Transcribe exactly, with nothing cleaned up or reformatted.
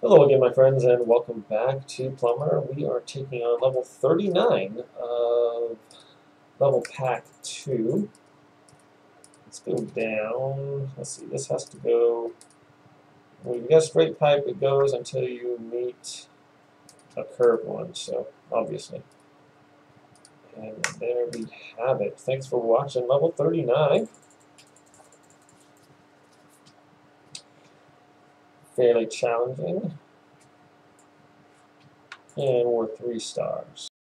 Hello again, my friends, and welcome back to Plumber. We are taking on level thirty-nine of level pack two. Let's go down. Let's see, this has to go. When you've got a straight pipe, it goes until you meet a curved one, so obviously. And there we have it. Thanks for watching level thirty-nine. Fairly challenging. And we're three stars.